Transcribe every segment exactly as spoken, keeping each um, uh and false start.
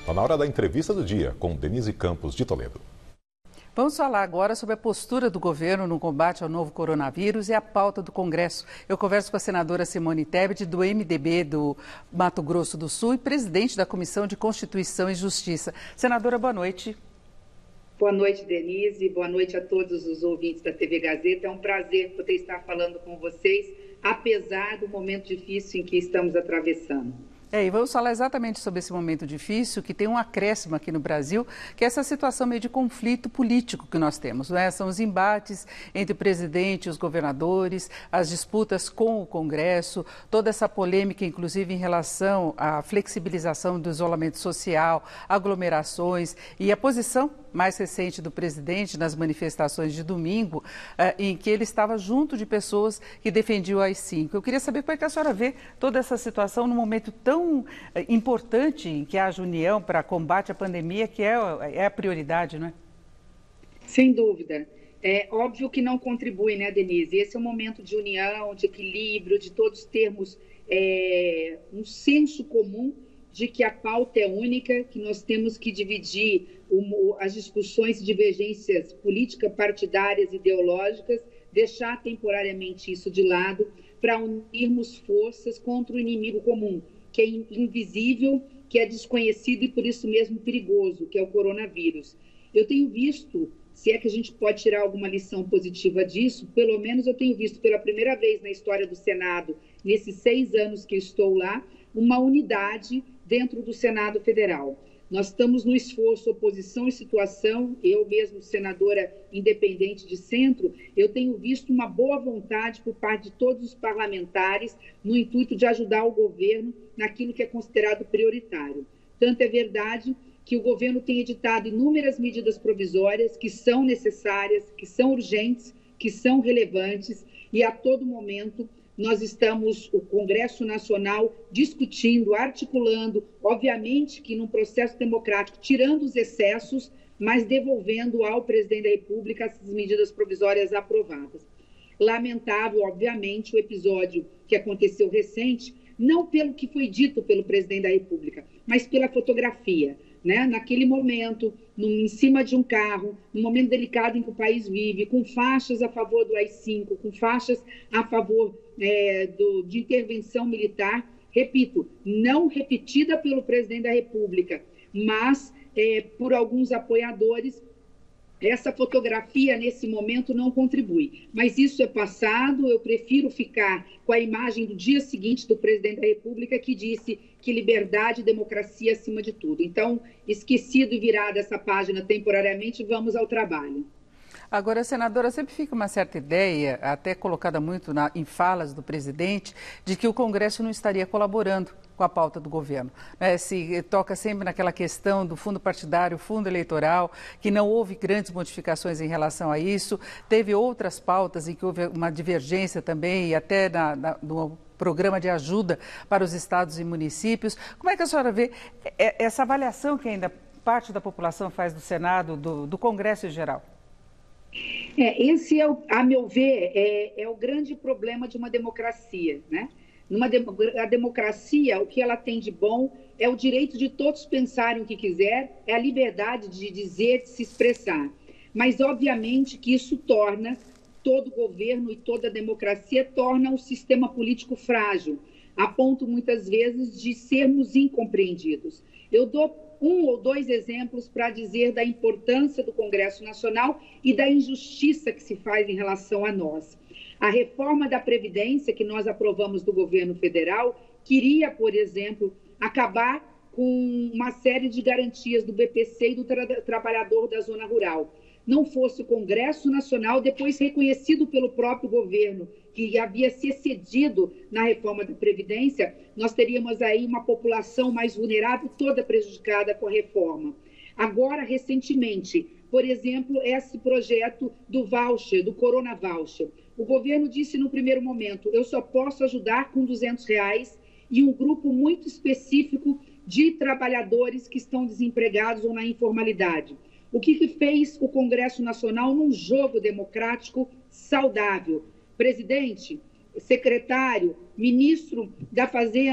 Está na hora da entrevista do dia com Denise Campos de Toledo. Vamos falar agora sobre a postura do governo no combate ao novo coronavírus e a pauta do Congresso. Eu converso com a senadora Simone Tebet, do M D B do Mato Grosso do Sul e presidente da Comissão de Constituição e Justiça. Senadora, boa noite. Boa noite, Denise. Boa noite a todos os ouvintes da T V Gazeta. É um prazer poder estar falando com vocês, apesar do momento difícil em que estamos atravessando. É, e vamos falar exatamente sobre esse momento difícil, que tem um acréscimo aqui no Brasil, que é essa situação meio de conflito político que nós temos, não é? São os embates entre o presidente e os governadores, as disputas com o Congresso, toda essa polêmica, inclusive, em relação à flexibilização do isolamento social, aglomerações e a posição mais recente do presidente nas manifestações de domingo, eh, em que ele estava junto de pessoas que defendiam o A I cinco. Eu queria saber como é que a senhora vê toda essa situação num momento tão eh, importante em que haja união para combate à pandemia, que é, é a prioridade, não é? Sem dúvida. É óbvio que não contribui, né, Denise? Esse é um momento de união, de equilíbrio, de todos termos é, um senso comum de que a pauta é única, que nós temos que dividir o, as discussões e divergências políticas, partidárias, ideológicas, deixar temporariamente isso de lado para unirmos forças contra o inimigo comum, que é invisível, que é desconhecido e por isso mesmo perigoso, que é o coronavírus. Eu tenho visto, se é que a gente pode tirar alguma lição positiva disso, pelo menos eu tenho visto pela primeira vez na história do Senado, nesses seis anos que estou lá, uma unidade dentro do Senado Federal. Nós estamos no esforço oposição e situação, eu mesmo, senadora independente de centro, eu tenho visto uma boa vontade por parte de todos os parlamentares no intuito de ajudar o governo naquilo que é considerado prioritário. Tanto é verdade que o governo tem editado inúmeras medidas provisórias que são necessárias, que são urgentes, que são relevantes e a todo momento nós estamos, o Congresso Nacional, discutindo, articulando, obviamente que num processo democrático, tirando os excessos, mas devolvendo ao presidente da República essas medidas provisórias aprovadas. Lamentável, obviamente, o episódio que aconteceu recente, não pelo que foi dito pelo presidente da República, mas pela fotografia, né? Naquele momento, num, em cima de um carro, num momento delicado em que o país vive, com faixas a favor do A I cinco, com faixas a favor é, do, de intervenção militar, repito, não repetida pelo presidente da República, mas é, por alguns apoiadores. Essa fotografia, nesse momento, não contribui. Mas isso é passado, eu prefiro ficar com a imagem do dia seguinte do presidente da República, que disse que liberdade e democracia acima de tudo. Então, esquecido e virada essa página temporariamente, vamos ao trabalho. Agora, senadora, sempre fica uma certa ideia, até colocada muito na, em falas do presidente, de que o Congresso não estaria colaborando com a pauta do governo. É, se toca sempre naquela questão do fundo partidário, fundo eleitoral, que não houve grandes modificações em relação a isso. Teve outras pautas em que houve uma divergência também, e até na, na, no programa de ajuda para os estados e municípios. Como é que a senhora vê essa avaliação que ainda parte da população faz do Senado, do, do Congresso em geral? É, esse, é, o, a meu ver, é, é o grande problema de uma democracia, né? Numa de, a democracia, o que ela tem de bom é o direito de todos pensarem o que quiser, é a liberdade de dizer, de se expressar. Mas, obviamente, que isso torna todo governo e toda democracia, torna o sistema político frágil, a ponto, muitas vezes, de sermos incompreendidos. Eu dou um ou dois exemplos para dizer da importância do Congresso Nacional e da injustiça que se faz em relação a nós. A reforma da Previdência, que nós aprovamos do governo federal, queria, por exemplo, acabar com uma série de garantias do B P C e do tra trabalhador da zona rural. Não fosse o Congresso Nacional, depois reconhecido pelo próprio governo, que havia se excedido na reforma da Previdência, nós teríamos aí uma população mais vulnerável, toda prejudicada com a reforma. Agora, recentemente, por exemplo, esse projeto do voucher, do Corona Voucher. O governo disse no primeiro momento, eu só posso ajudar com duzentos reais e um grupo muito específico de trabalhadores que estão desempregados ou na informalidade. O que, que fez o Congresso Nacional num jogo democrático saudável? Presidente, secretário, ministro da Fazenda,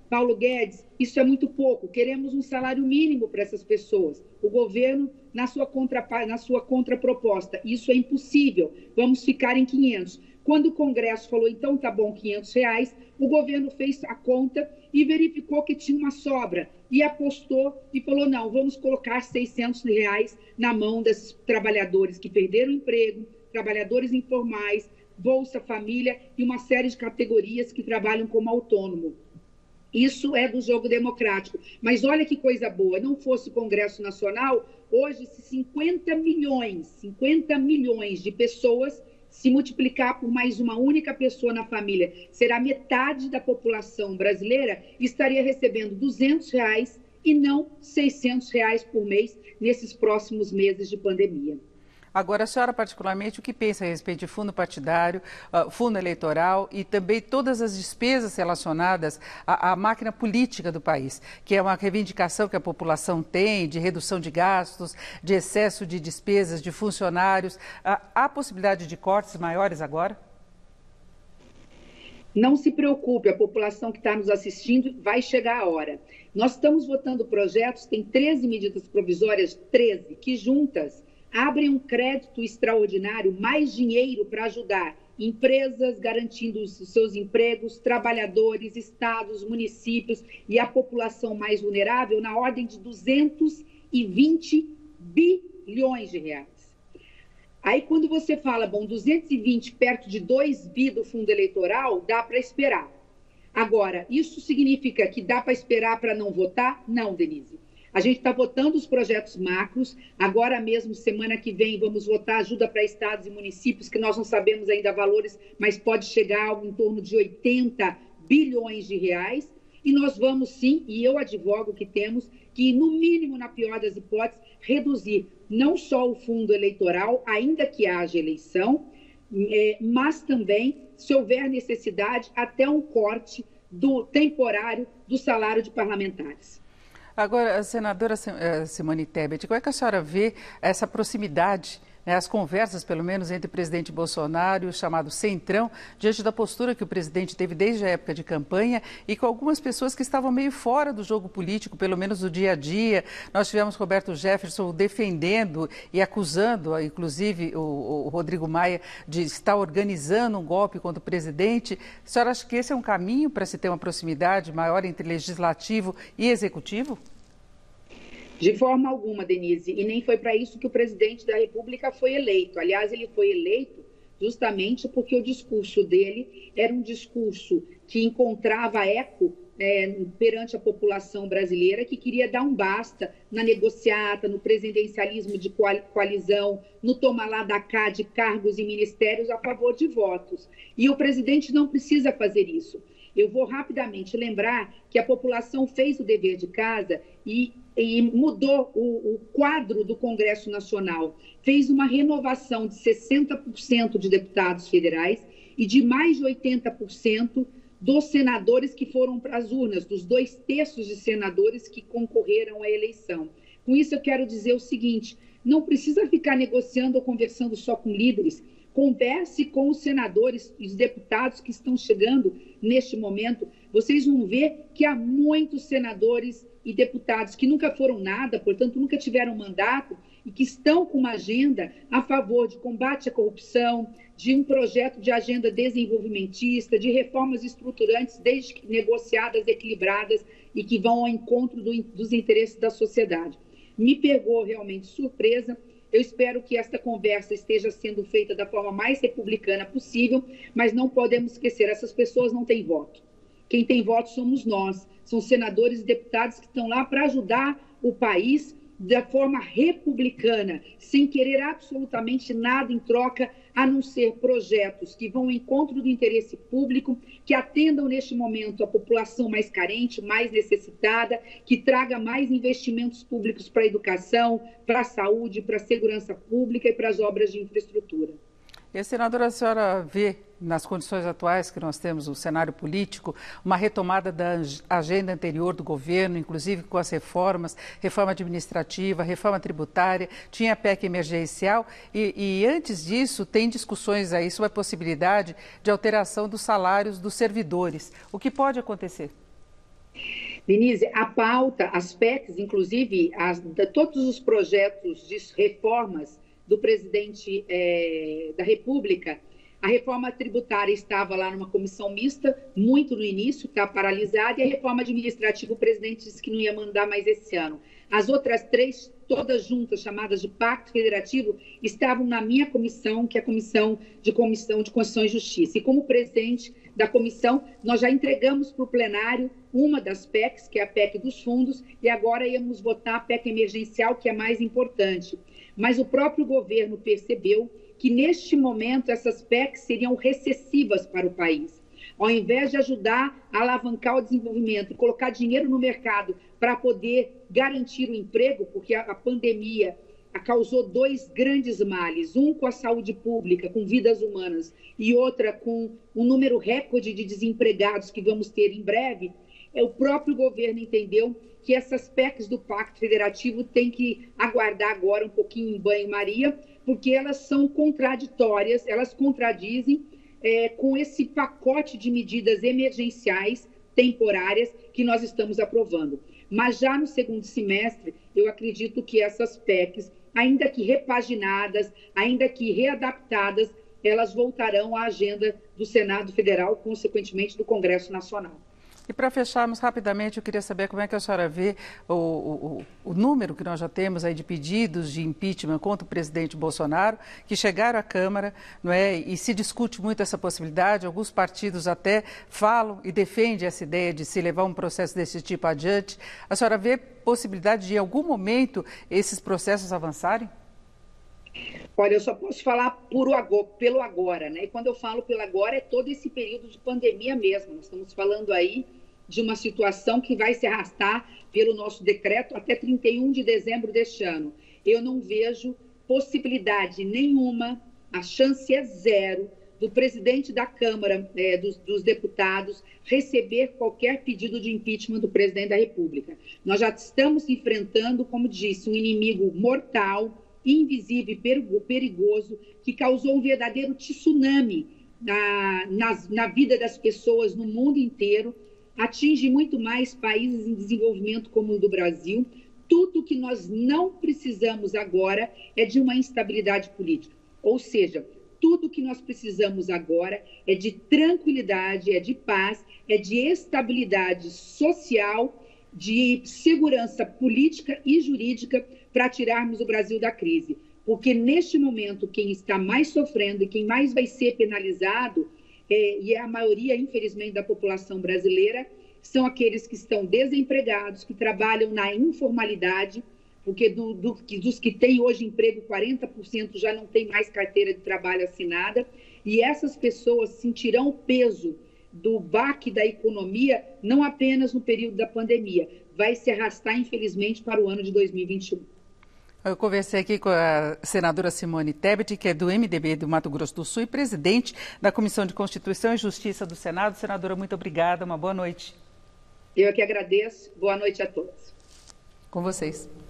Paulo Guedes, isso é muito pouco, queremos um salário mínimo para essas pessoas. O governo, na sua, contra, na sua contraproposta, isso é impossível, vamos ficar em quinhentos. Quando o Congresso falou, então tá bom, quinhentos reais, o governo fez a conta e verificou que tinha uma sobra e apostou e falou, não, vamos colocar seiscentos reais na mão desses trabalhadores que perderam o emprego, trabalhadores informais, Bolsa Família e uma série de categorias que trabalham como autônomo. Isso é do jogo democrático. Mas olha que coisa boa, não fosse o Congresso Nacional, hoje se cinquenta milhões, cinquenta milhões de pessoas se multiplicar por mais uma única pessoa na família, será metade da população brasileira, estaria recebendo duzentos reais e não seiscentos reais por mês nesses próximos meses de pandemia. Agora, a senhora, particularmente, o que pensa a respeito de fundo partidário, uh, fundo eleitoral e também todas as despesas relacionadas à, à máquina política do país, que é uma reivindicação que a população tem de redução de gastos, de excesso de despesas de funcionários. Uh, há possibilidade de cortes maiores agora? Não se preocupe, a população que está nos assistindo vai chegar a hora. Nós estamos votando projetos, tem treze medidas provisórias, treze, que juntas abrem um crédito extraordinário, mais dinheiro para ajudar empresas garantindo os seus empregos, trabalhadores, estados, municípios e a população mais vulnerável na ordem de duzentos e vinte bilhões de reais. Aí quando você fala, bom, duzentos e vinte perto de dois bi do fundo eleitoral, dá para esperar. Agora, isso significa que dá para esperar para não votar? Não, Denise. A gente está votando os projetos macros, agora mesmo, semana que vem, vamos votar ajuda para estados e municípios, que nós não sabemos ainda valores, mas pode chegar a algo em torno de oitenta bilhões de reais. E nós vamos sim, e eu advogo que temos, que no mínimo, na pior das hipóteses, reduzir não só o fundo eleitoral, ainda que haja eleição, é, mas também, se houver necessidade, até um corte do temporário do salário de parlamentares. Agora, senadora Simone Tebet, como é que a senhora vê essa proximidade, né, as conversas, pelo menos, entre o presidente Bolsonaro e o chamado Centrão, diante da postura que o presidente teve desde a época de campanha e com algumas pessoas que estavam meio fora do jogo político, pelo menos do dia a dia. Nós tivemos Roberto Jefferson defendendo e acusando, inclusive, o, o Rodrigo Maia de estar organizando um golpe contra o presidente. A senhora acha que esse é um caminho para se ter uma proximidade maior entre legislativo e executivo? De forma alguma, Denise, e nem foi para isso que o presidente da República foi eleito. Aliás, ele foi eleito justamente porque o discurso dele era um discurso que encontrava eco é, perante a população brasileira, que queria dar um basta na negociata, no presidencialismo de coalizão, no tomar lá da cá de cargos e ministérios a favor de votos. E o presidente não precisa fazer isso. Eu vou rapidamente lembrar que a população fez o dever de casa e, e mudou o, o quadro do Congresso Nacional. Fez uma renovação de sessenta por cento de deputados federais e de mais de oitenta por cento dos senadores que foram para as urnas, dos dois terços de senadores que concorreram à eleição. Com isso, eu quero dizer o seguinte, não precisa ficar negociando ou conversando só com líderes. Converse com os senadores e os deputados que estão chegando neste momento. Vocês vão ver que há muitos senadores e deputados que nunca foram nada, portanto, nunca tiveram mandato e que estão com uma agenda a favor de combate à corrupção, de um projeto de agenda desenvolvimentista, de reformas estruturantes, desde que negociadas, equilibradas e que vão ao encontro do, dos interesses da sociedade. Me pegou realmente surpresa. Eu espero que esta conversa esteja sendo feita da forma mais republicana possível, mas não podemos esquecer, essas pessoas não têm voto. Quem tem voto somos nós, são senadores e deputados que estão lá para ajudar o país da forma republicana, sem querer absolutamente nada em troca, a não ser projetos que vão ao encontro do interesse público, que atendam neste momento a população mais carente, mais necessitada, que traga mais investimentos públicos para a educação, para a saúde, para a segurança pública e para as obras de infraestrutura. E a senadora, a senhora vê, nas condições atuais que nós temos, o cenário político, uma retomada da agenda anterior do governo, inclusive com as reformas, reforma administrativa, reforma tributária, tinha a P E C emergencial e, e antes disso tem discussões aí sobre a possibilidade de alteração dos salários dos servidores. O que pode acontecer? Denise, a pauta, as P E Cs, inclusive, as, de, todos os projetos de reformas do presidente é, da República, a reforma tributária estava lá numa comissão mista, muito no início, está paralisada, e a reforma administrativa, o presidente disse que não ia mandar mais esse ano. As outras três, todas juntas, chamadas de Pacto Federativo, estavam na minha comissão, que é a Comissão de, comissão de Constituição e Justiça. E como presidente da comissão, nós já entregamos para o plenário uma das P E Cs, que é a P E C dos fundos, e agora íamos votar a P E C emergencial, que é mais importante. Mas o próprio governo percebeu que, neste momento, essas P E Cs seriam recessivas para o país. Ao invés de ajudar a alavancar o desenvolvimento e colocar dinheiro no mercado para poder garantir o emprego, porque a, a pandemia causou dois grandes males, um com a saúde pública, com vidas humanas, e outra com um número recorde de desempregados que vamos ter em breve, é, o próprio governo entendeu que essas P E Cs do Pacto Federativo têm que aguardar agora um pouquinho em banho-maria, porque elas são contraditórias, elas contradizem é, com esse pacote de medidas emergenciais temporárias que nós estamos aprovando. Mas já no segundo semestre, eu acredito que essas P E Cs, ainda que repaginadas, ainda que readaptadas, elas voltarão à agenda do Senado Federal, consequentemente do Congresso Nacional. E para fecharmos rapidamente, eu queria saber como é que a senhora vê o, o, o número que nós já temos aí de pedidos de impeachment contra o presidente Bolsonaro, que chegaram à Câmara, não é? E se discute muito essa possibilidade, alguns partidos até falam e defendem essa ideia de se levar um processo desse tipo adiante. A senhora vê possibilidade de, em algum momento, esses processos avançarem? Olha, eu só posso falar por agora, pelo agora, né? E quando eu falo pelo agora, é todo esse período de pandemia mesmo. Nós estamos falando aí de uma situação que vai se arrastar pelo nosso decreto até trinta e um de dezembro deste ano. Eu não vejo possibilidade nenhuma, a chance é zero, do presidente da Câmara é, dos, dos Deputados receber qualquer pedido de impeachment do presidente da República. Nós já estamos enfrentando, como disse, um inimigo mortal, invisível e perigoso, que causou um verdadeiro tsunami na, na, na vida das pessoas no mundo inteiro, atinge muito mais países em desenvolvimento como o do Brasil. Tudo que nós não precisamos agora é de uma instabilidade política. Ou seja, tudo que nós precisamos agora é de tranquilidade, é de paz, é de estabilidade social, de segurança política e jurídica para tirarmos o Brasil da crise. Porque, neste momento, quem está mais sofrendo e quem mais vai ser penalizado, é, e é a maioria, infelizmente, da população brasileira, são aqueles que estão desempregados, que trabalham na informalidade, porque do, do, dos que têm hoje emprego, quarenta por cento já não tem mais carteira de trabalho assinada, e essas pessoas sentirão o peso do baque da economia, não apenas no período da pandemia, vai se arrastar, infelizmente, para o ano de dois mil e vinte e um. Eu conversei aqui com a senadora Simone Tebet, que é do M D B do Mato Grosso do Sul e presidente da Comissão de Constituição e Justiça do Senado. Senadora, muito obrigada, uma boa noite. Eu que agradeço, boa noite a todos. Com vocês.